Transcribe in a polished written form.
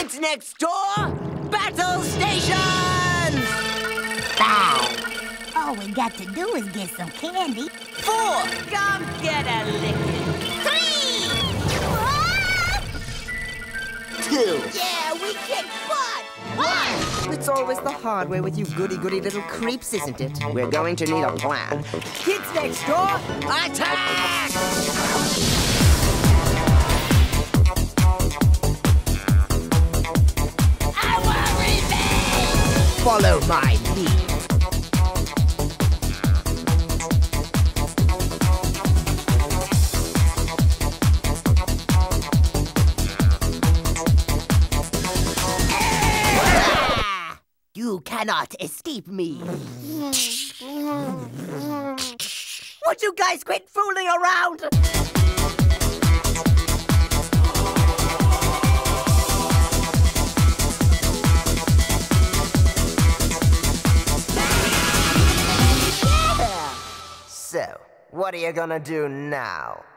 Kids next door, battle stations! 5. All we got to do is get some candy. 4. Come get a licking. 3. 2. Yeah, we kick butt. 1. It's always the hard way with you goody-goody little creeps, isn't it? We're going to need a plan. Kids next door, attack! I want revenge. Follow my lead. You cannot escape me. Would you guys quit fooling around? So, what are you gonna do now?